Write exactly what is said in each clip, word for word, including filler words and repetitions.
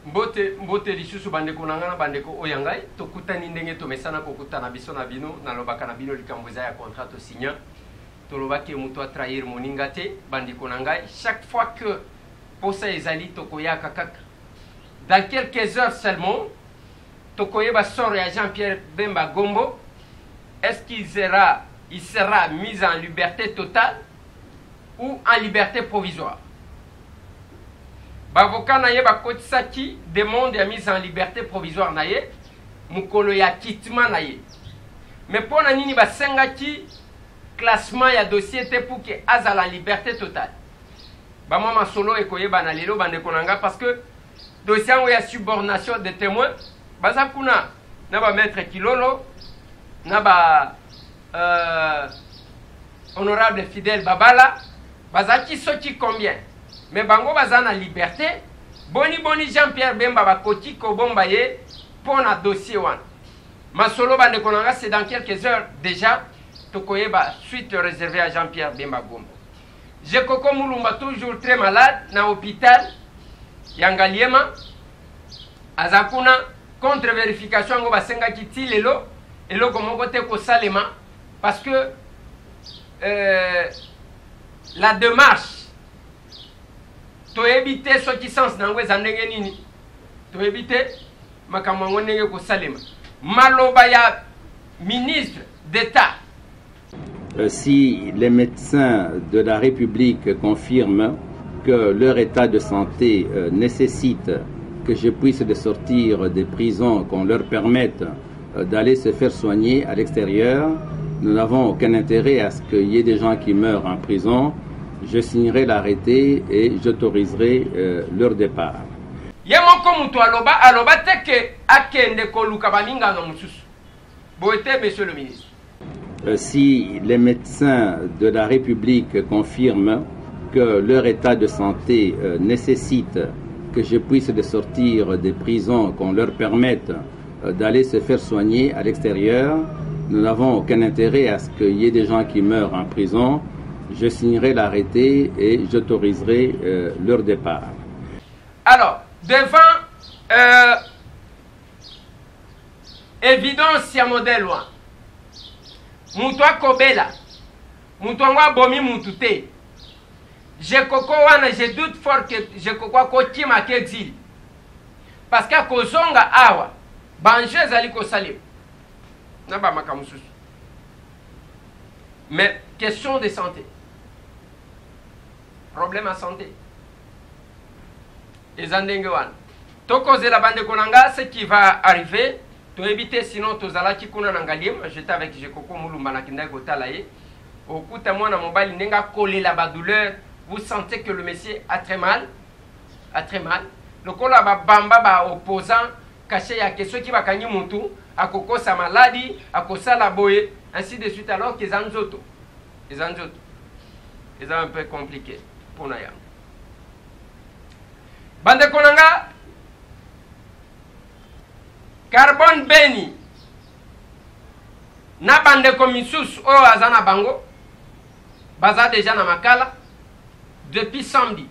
Mbote mbote lisusu bandeko nangana bandeko oyangai to kutani ndenge to mesana ko kutana biso na bino na lobaka na bino likamboza ya contrat to signer to lobaki muto a trahir moninga te bandeko nangai chaque fois que posa ezali to koyaka kaka dans quelques heures seulement to koyeba sort ya Jean-Pierre Bemba Gombo. Est-ce qu'il sera il sera mis en liberté totale ou en liberté provisoire? Bavoka na ye bakotisaki demande ya mise en liberté provisoire na ye mukolo ya kitima na ye. Mais pona nini basengaki classement ya dossier te pour que azala liberté totale. Ba mama solo ekoyeba na lelo bande konanga parce que dossier ya subornation de témoins baza kuna na ba maître Kilolo na ba euh, honorable Fidèle Babala bazaki soki combien. Mais bango bazana liberté boni boni Jean-Pierre Bemba bakoti ko bomba ye pour na dossier wan masolo bande konanga c'est dans quelques heures déjà tokoyeba suite réservée à Jean-Pierre Bemba Gombo. Je koko mulumba toujours très malade na hôpital Yangaliema azakuna contre vérification ngo basenga kiti lelo eloko moko te ko salema parce que euh, la démarche to éviter ce qui sens dans les andenge nini to éviter makambo ngondenge ko salema maloba ya ministre d'État. Euh, si les médecins de la République confirment que leur état de santé euh, nécessite que je puisse de sortir des prisons, qu'on leur permette euh, d'aller se faire soigner à l'extérieur, nous n'avons aucun intérêt à ce qu'il y ait des gens qui meurent en prison. Je signerai l'arrêté et j'autoriserai euh, leur départ. Monsieur le ministre. Euh, si les médecins de la République confirment que leur état de santé euh, nécessite que je puisse de sortir des prisons, qu'on leur permette euh, d'aller se faire soigner à l'extérieur, nous n'avons aucun intérêt à ce qu'il y ait des gens qui meurent en prison. Je signerai l'arrêté et j'autoriserai euh, leur départ. Alors, devant euh, évidence ya modèle wa mutu akobela mutu angwa bomi mutu te je koko wana je doute fort que je koko akokima ke exil parce que kozonga awa banjou ezali kosalim na bamaka mosusu mais question de santé, problème à santé. Et Zandengwan. Toko la bande konanga, ce qui va arriver, to éviter sinon to zalaki kuna nangalim, j'étais avec Jekoko Moulumba na kinda gotalaye. Au coup à moi na mobile nenga collé la douleur, vous sentez que le monsieur a très mal, a très mal. Le kola ba bamba ba opposant caché ya que ceux qui va kanyi mutu, à koko sa maladie, à kosa la boye, ainsi de suite alors qu'ils en zoto. Ils en zoto. Ils ont un peu compliqué pour Nayam. Bande konanga Carbone Beni na bande komisus o azana bango baza déjà na makala depuis samedi.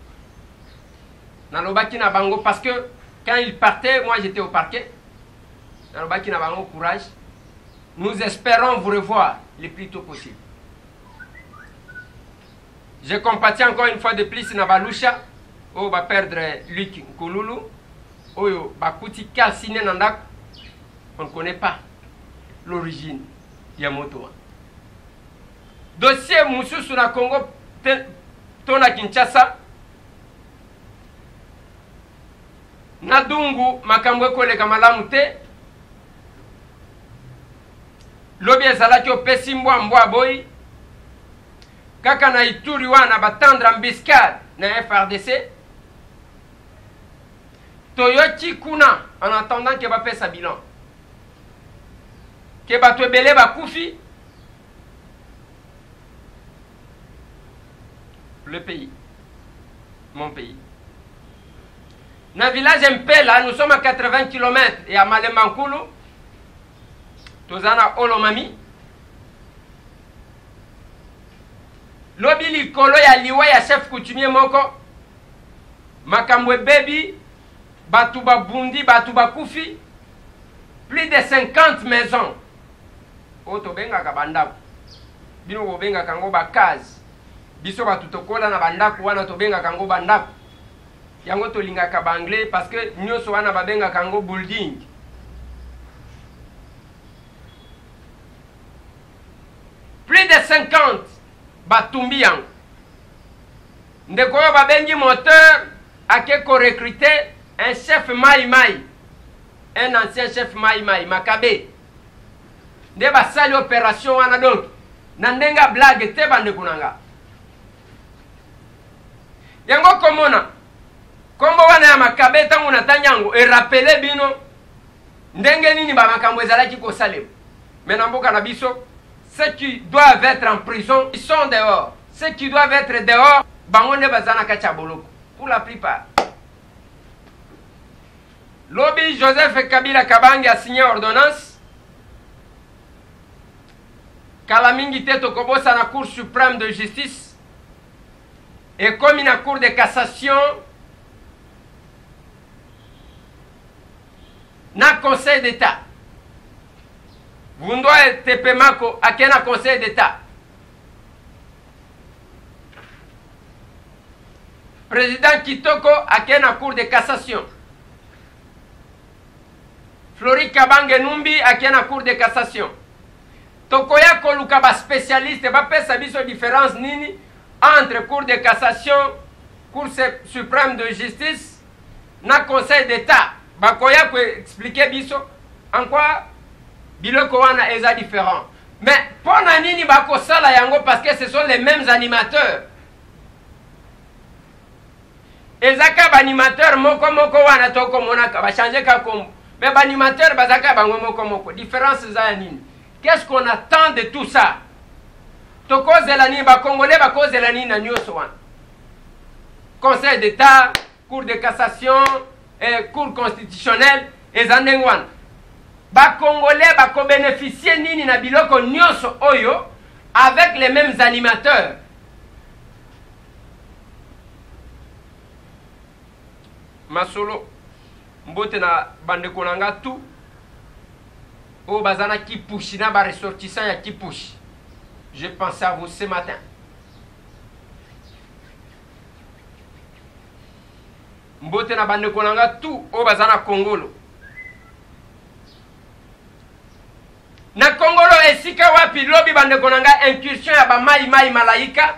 Na lobaki na bango parce que quand il partait, moi j'étais au parquet. Na lobaki na bango courage. Nous espérons vous revoir le plus tôt possible. Je compatis encore une fois de plus na Balusha. Oh, va perdre Luc Nkululu. Oh, va couti calciné nandak. On ne connaît pas l'origine de Yamoto. Dossier Moussou sur la Congo, Tona Kinshasa. Nadungu Makambwe Kole Kamalamu te. Lobi ezalaki opesi mbwa mbwa boy. Kaka na Ituri wana batandra mbiscade na F R D C. Toyoti kuna en attendant que va faire sa bilan. Que va te belé ba koufi. Le pays. Mon pays. Dans le village M P là, nous sommes à quatre-vingts kilomètres et à Malembankulu. Tozana Olomami. Lobi likolo ya liwa ya chef coutumier moko. Makambwe baby. batu babundi batu bakufi plus de cinquante maisons oyo tobengaka bandako bino bobengaka yango bakazi biso batu tokola na bandako wana tobengaka yango bandako yango tolingaka banglais parce que nyonso wana babengaka yango building. Plus de cinquante batumbi yango ndeko oyo babengi moteur ake ko recruter un chef Mai Mai, un ancien chef Mai Mai Makabe nde basali opération wana donc na ndenga blague te bandeko nanga yango komona kombo wana ya Makabe tangu natanya yango e rappeler bino ndenge nini ba makambo ezalaki kosalema. Mais na mboka na biso ceux qui doivent être en prison, ils sont dehors. Ceux qui doivent être dehors, bangonde bazana kachaboloko. Pour la plupart. Lobby Joseph Kabila Kabange a signé ordonnance. Kalamingi teto kobosa na Cour suprême de justice. Et comme une Cour de cassation, na Conseil d'État. Vundo Tepemako akena Conseil d'État. Président Kitoko akena Cour de cassation. Flori Kabange Numbi akena Cour de cassation. Tokoya koluka ba spécialiste ba pesa biso différence nini entre Cour de cassation, Cour suprême de justice na Conseil d'État. Bakoya ko expliquer biso en quoi biloko wana eza différent. Mais pona nini bako sala yango parce que ce sont les mêmes animateurs. Ezaka ba animateur moko moko wana toko monaka ba changer ka kombo. Mais ba animateur bazaka bango moko moko. Différence za nini? Qu'est-ce qu'on attend de tout ça? Toko zelani ba congolais ba ko zelani na nyoso wana. Conseil d'État, Cour de cassation, et Cour constitutionnelle ezandengwana. Ba Congolais ba ko bénéficier nini na biloko nyonso oyo avec les mêmes animateurs. Masolo mbote na bandeko nanga tout o bazana kipushi na ba ressortissant ya kipushi. Je pensais à vous ce matin. Mbote na bandeko nanga tout o bazana Congolo. Na Congolo esika wapi lobi bandeko nanga incursion ya ba Mai Mai malaika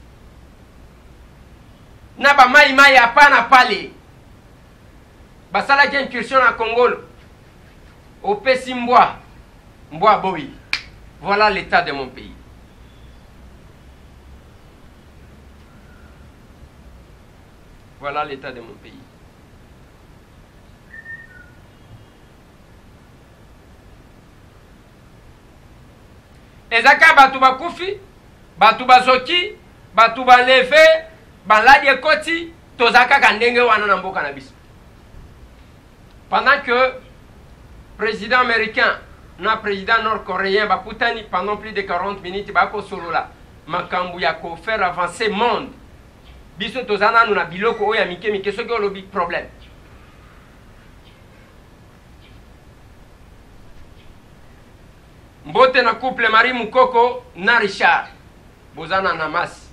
na ba Mai Mai hapana pale basala ki incursion na Congolo opesi mbwa mbwa boy. Voilà l'état de mon pays. Voilà l'état de mon pays. Ezaka batu bakufi, batu bazoki, batu baleve, baladi ekoti, tozaka kandenge wana na mboka na biso. Pendant que le président américain na président nord-coréen bakutani pendant plus de quarante minutes bako solola makambu ya ko faire avancer monde. Biso tozana na biloko oya mike mike soki olobi problème. Mbote na couple Marie Mukoko na Richard bozana na mas.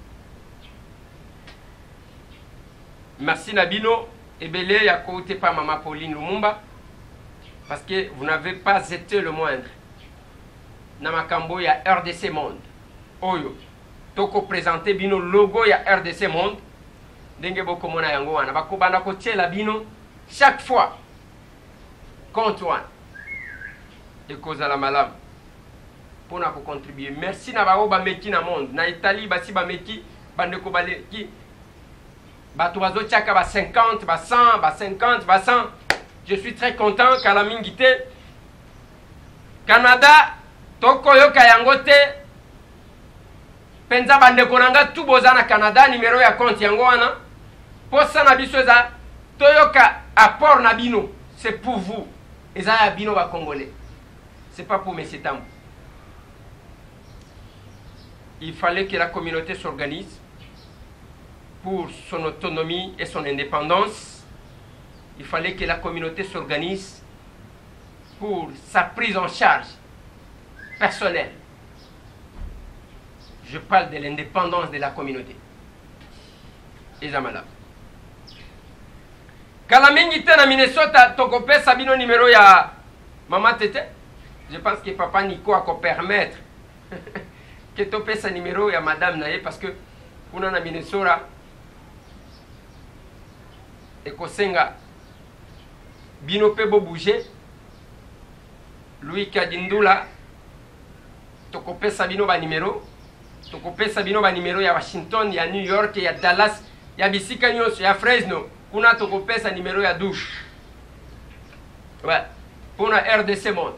Merci Nabino ebele ya kote pa Mama Pauline Lumumba parce que vous n'avez pas été le moindre. Na makambo ya R D C Monde. Oyo toko présenter bino logo ya R D C Monde. Ndenge boko mona yango wana bako bana ko tiela bino chaque fois. Compte wana. Et cause à la malade. Pour na ko contribuer. Merci na bao ba meki na monde. Na Italie basi ba meki bande ko bale ki bato bazo tiaka ba cinquante, ba cent, ba cinquante, ba cent. Je suis très content qu'à la mingité Canada toko yoka yango te penza bande konanga tout boza na Canada numéro ya compte yango wana posa na biso za toyoka apport na bino c'est pour vous eza ya bino ba congolais c'est pas pour Monsieur Tambou. Il fallait que la communauté s'organise pour son autonomie et son indépendance il fallait que la communauté s'organise pour sa prise en charge personnelle. Je parle de l'indépendance de la communauté. Ezamala. Kala mingi tena Minnesota tokopesa bino numéro ya Mama Tete. Je pense que papa Nico a ko permettre que topesa numéro ya madame naye parce que kuna na Minnesota ekosenga bino pe bo bouger. Louis Kadindula tokopesa bino ba numéro. Tokopesa bino ba numéro ya Washington, ya New York, ya Dallas, ya bisika nyonso, ya Fresno. Kuna tokopesa numéro ya douche. Ouais. Pour la R D C monde.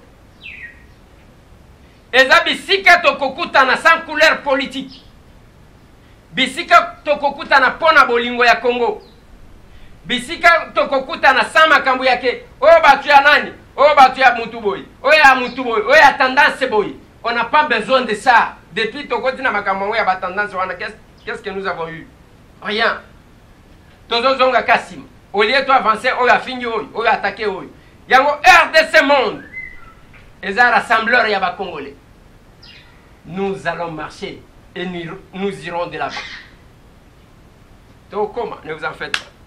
Eza bisika tokokuta na sans couleur politique. Bisika tokokuta na pona bolingo ya Congo. Bisika tokokuta na sans makambo yake. Oyo batu ya nani? Oyo batu ya mutu boy. Oyo ya mutu boy. Oyo ya tendance boy. On n'a pas besoin de ça. Depuis tokoti na makambo ya ba tendance wana, qu'est-ce que nous avons eu? Rien. Tozo zonga Kassim. Au lieu de avancer, oyo afingi oyo, oyo attaquer oyo. Yango R D C monde. Eza rassembleur ya ba Congolais. Nous allons marcher et nous, nous irons de là-bas. Donc comment? Ne vous en faites pas.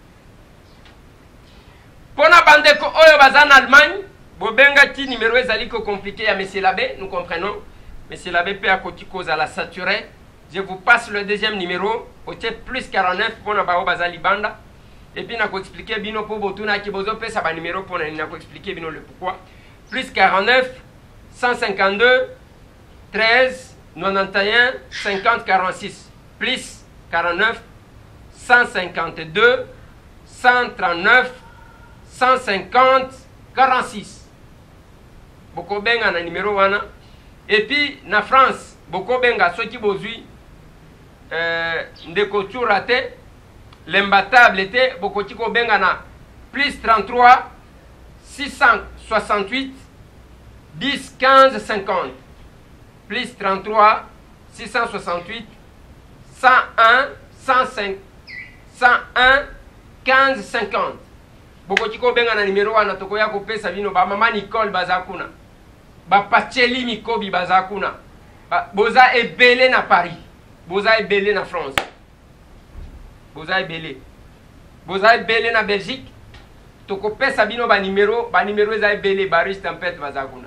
Pona bandeko oyo baza en Allemagne, bobenga ti numéro ezali ko compliqué ya Monsieur l'abbé, nous comprenons. Monsieur l'abbé peut à côté cause à la saturée. Je vous passe le deuxième numéro, au plus quarante-neuf pour na bao baza libanda. Et puis, je vais expliquer bino pour botuna qui bozo pe ça ba numéro pour na expliquer bino le pourquoi. Plus quarante-neuf, cent cinquante-deux, treize, quatre-vingt-onze, cinquante, quarante-six. Plus quarante-neuf, cent cinquante-deux, cent trente-neuf, cent cinquante, quarante-six. Boko benga na numéro wana. Et puis, na France, boko benga ceux qui bozui euh, ndeko raté. L'imbattable était Bokotiko Bengana plus trente-trois six cent soixante-huit dix quinze cinquante plus trente-trois six cent soixante-huit cent un cent cinq cent un quinze cinquante Bokotiko Bengana numéro un Tokoya Kope Savino ba Mama Nicole Bazakuna ba Pacheli Mikobi Bazakuna ba, Boza est belé na Paris Boza est belé na France Boza belé. Boza belé na Belgique. Toko pesa bino ba numéro, ba numéro za belé Baris Tempête bazakuna.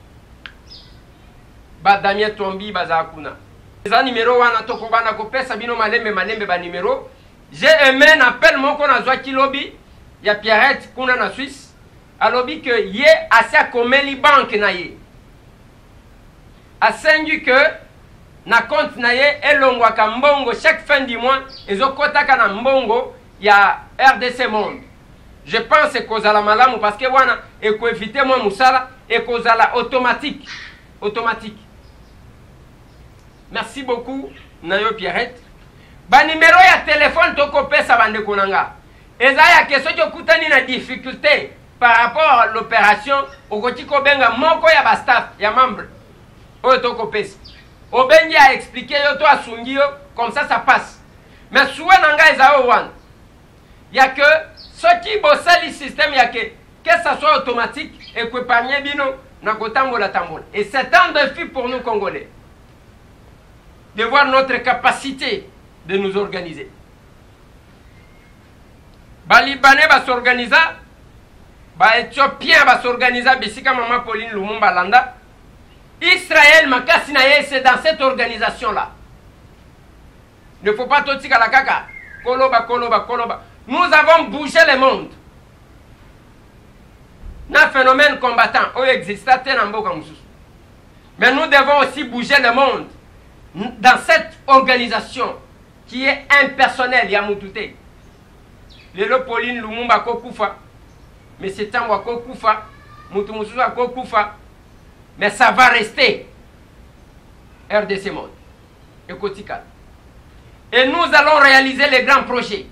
Ba Damien Tombi bazakuna. Za numéro wana toko bana ko pesa bino malembe malembe ba numéro. J'ai aimé un appel moko na zwa kilobi ya Pierrette kuna na Suisse. Alobi que ye asa komeli banque na ye. Asendu que na compte na ye elongwaka mbongo chaque fin du mois ezokotaka na mbongo ya R D C monde. Je pense que kozala malamu parce que wana eko éviter moi musala et kozala automatique automatique. Merci beaucoup Nayo Pierrette. Ba numéro ya téléphone toko pesa bande konanga. Eza ya question to kutani na difficulté par rapport à l'opération okotiko benga moko ya ba staff ya membre. Oyo toko pesa. Obengi a expliqué yo to asungi yo comme ça ça passe. Mais souvent nanga ezao wan. Il y a que ce qui bossali système il y a que que ça soit automatique et que épargner bino na kotambola tambola. Et c'est un défi pour nous Congolais de voir notre capacité de nous organiser. Ba Libanais va s'organiser, ba Éthiopien va s'organiser bisika Mama Pauline Lumumba Landa. Israël Makasinaye, c'est dans cette organisation-là. Il ne faut pas tout dire à la caca. Koloba, koloba, koloba. Nous avons bougé le monde. Un phénomène combattant. Oh, existe. Mais nous devons aussi bouger le monde dans cette organisation qui est impersonnelle. Yamutute. Lelo Pauline Lumumba Kokufa. Mais c'est Tangwa Kokufa. Mutumusuza Kokufa. Mais ça va rester R D C monde. Et nous allons réaliser les grands projets.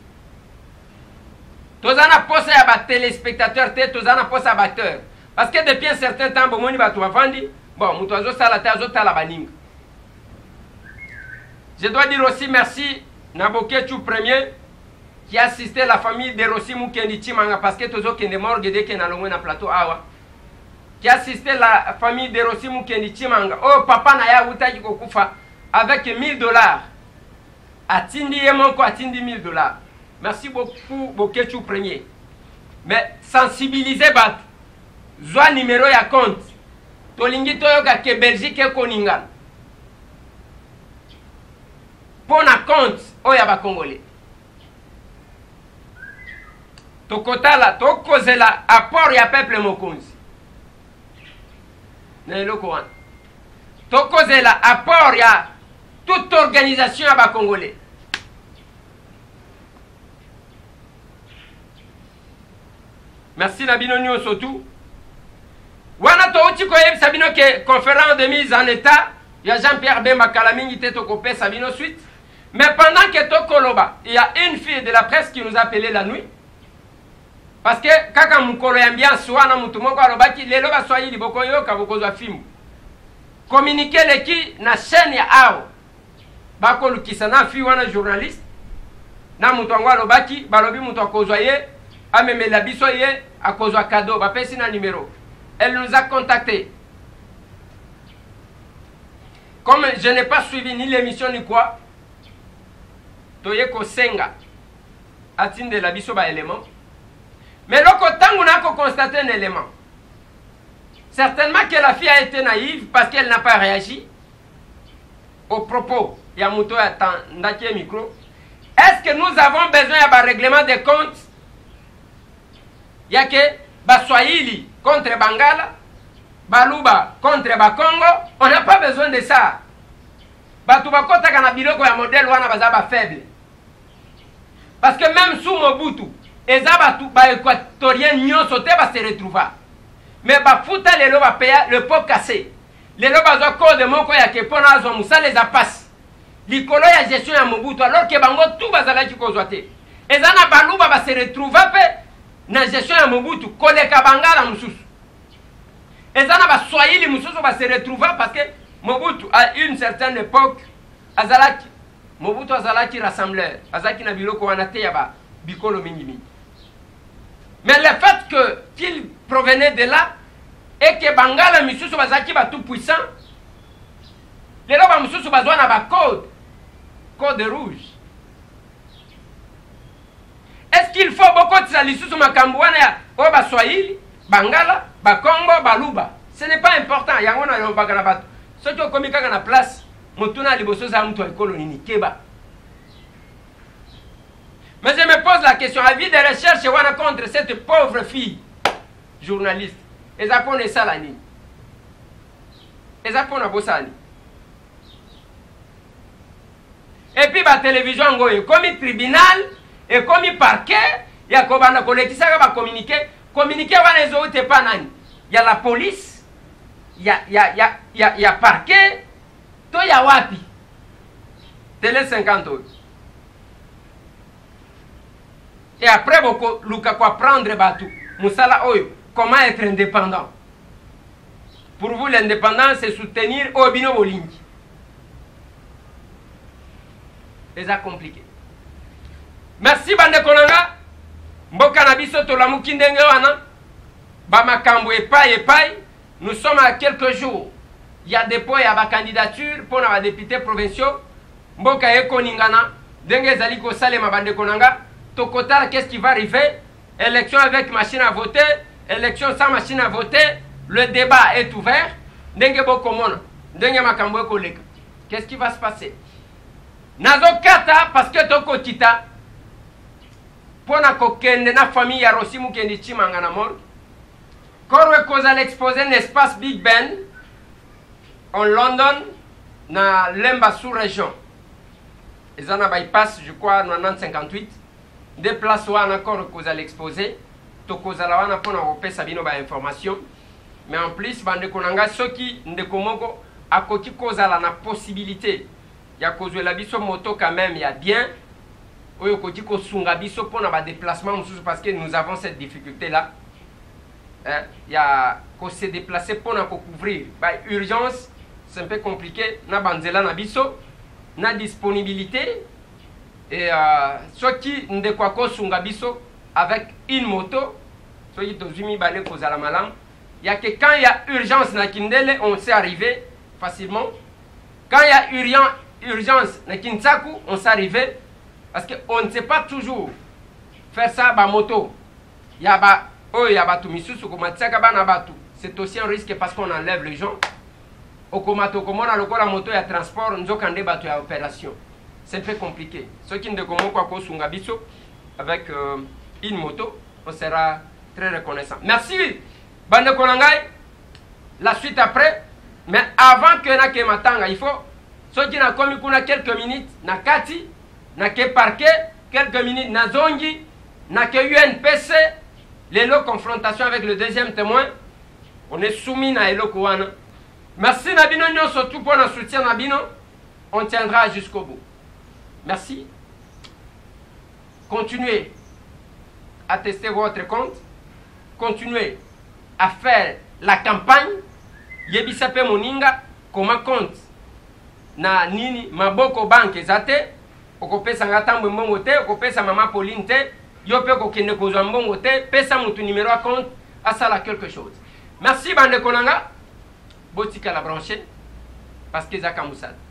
Tozana posa ya ba téléspectateurs te tozana posa batteur. Parce que depuis un certain temps bomoni ba to vandi, bon, muto azo sala ta azo tala baninga. Je dois dire aussi merci Nabokechu premier qui a assisté la famille de Rossi Mukendi Chimanga parce que tozo kende morgue dès que na longwe na plateau awa. Qui a assisté la famille de Rossi Mukendi Chimanga. Oh papa na ya utaki kokufa avec mille dollars. Atindi yemoko atindi mille dollars. Merci beaucoup Bokechu premier. Mais sensibiliser bat. Zwa numéro ya compte. Tolingi toyoka ke Belgique koninga. Pour na compte oya ba Congolais. Tokotala tokozela apport ya peuple mokonzi. Na eloko wana. Tokozela apport ya toute organisation ya ba Congolais. Merci Nabino Nyo surtout. Wana to uti ko yeb sabino ke conférence de mise en état ya Jean-Pierre Bemba Kalamingi te to kopé sabino suite. Mais pendant que to koloba, il y a une fille de la presse qui nous a appelé la nuit. Parce que kaka mukolo ya ambiance wana mutu moko alobaki lelo ba swahili boko yo ka boko za film. Communiquer leki na chaîne ya ao. Bako lukisa na fi wana journaliste. Na mutu angwa alobaki balobi mutu akozwa ye amemela biso ye akozwa cadeau ba pesi na numéro. Elle nous a contacté. Comme je n'ai pas suivi ni l'émission ni quoi, toye ko senga atinde la biso ba élément. Mais loko tangu nako constaté un élément. Certainement que la fille a été naïve parce qu'elle n'a pas réagi au propos. Ya muto ya ndaki micro. Est-ce que nous avons besoin d'un règlement de comptes? Ya que Baswahili contre Bangala, Baluba contre Bakongo, on n'a pas besoin de ça. Batuba kota kana biloko ya modèle wana bazaba faible. Parce que même sous Mobutu, eza batu ba équatorien nyonso te ba se retrouva. Mais ba futa lelo ba peya le pot cassé. Lelo bazo code moko ya ke pona zo musa les a passe. Likolo ya gestion ya Mobutu alors que bango tout bazala ki kozwa te. Eza na Baluba ba se retrouva pe na gestion ya Mobutu koleka Bangala mususu. Ezana ba Swahili mususu ba se retrouva parce que Mobutu à une certaine époque azalaki Mobutu azalaki rassembleur, azalaki na biloko wana te ya ba bikolo mingi mingi. Mais le fait que qu'il provenait de là et que Bangala mususu bazalaki ba tout puissant, les loba mususu bazwa na ba code code rouge. Est-ce qu'il faut beaucoup de salisusu makambouana ya o ba Swahili, Bangala, ba Congo, Baluba? Ce n'est pas important. Yango na yo bagana bato. Ceux qui ont commis na place, mutuna liboso za mtu ekolo nini keba. Mais je me pose la question, avis de recherche wana contre cette pauvre fille journaliste. Eza pone sala nini? Eza pona bosani. Et puis ba télévision ngoyo comme tribunal et comme parquet, il y a kobana kolekisa ba communiquer, communiquer wana ezo te pa nani. Il y a la police, il y a il y a il y a il y a, y a parquet, to ya wapi. Télé cinquante euros. Et après beaucoup luka kwa prendre batu. Musala oyo, comment être indépendant? Pour vous l'indépendance c'est soutenir Obino Bolingi. C'est ça compliqué. Merci bande kolanga. Mboka na biso to la mukindenge wana. Ba makambo epai epai. Nous sommes à quelques jours. Il y a dépôt et ba candidature pour na députés provinciaux. Mboka eko ningana. Denge zali ko salema bande kolanga. Tokotala qu'est-ce qui va arriver? Élection avec machine à voter, élection sans machine à voter. Le débat est ouvert. Denge bokomona. Denge makambo eko leka. Qu'est-ce qui va se passer? Nazo kata parce que toko tita pona kokende na famille ya Rossi Mukendi Chimanga na mort. Korwe koza l'exposer un espace Big Ben en London na Lemba sous-région. Ezana bypass je crois quatre-vingt-dix cinquante-huit. Des places wana korwe koza l'exposer. Toko za la wana pona kopesa bino ba information. Mais en plus bande konanga soki ndeko moko akoki koza la na possibilité ya kozwe la biso moto quand même il y a bien oyo koti ko sunga biso pona ba déplacement mususu parce que nous avons cette difficulté là hein il y a ko se déplacer pona ko couvrir ba urgence c'est un peu compliqué na banzela na biso na disponibilité et euh, ceux qui ne quoi sunga biso avec une moto, ceux qui tozumi balé kozala malam, il y a que quand il y a urgence na Kindele, on sait arriver facilement. Quand il y a urgence, urgence na Kinsaku, on sait arriver parce qu'on ne sait pas toujours faire ça ba moto. Il y a ba oh il y a ba tumisusu komatsaka ba na batu. C'est aussi un risque parce qu'on enlève les gens. Okomato komona lokola moto ya transport nzokande batu ya opération. C'est un peu compliqué. Ceux qui ne connaissent pas quoi sunga biso avec euh, une moto, on sera très reconnaissant. Merci. Bande Konangai, la suite après. Mais avant que na ke matanga, il faut ceux qui na komi kuna quelques minutes na kati, na ke parquet, quelques minutes na zongi, na ke U N P C, les lots confrontation avec le deuxième témoin. On est soumis na elo kouana. Merci Nabino Nyon surtout pour notre soutien Nabino. On tiendra jusqu'au bout. Merci. Continuez à tester votre compte. Continuez à faire la campagne. Yebisape Moninga, comment compte na nini maboko banque zate, okopesa ngatambo mbongo te, okopesa mama Pauline te, yope kokende kozwa mbongo te, pesa mutu numéro à compte, asala quelque chose. Merci bande konanga. Botika la branche parce que Zaka Moussad.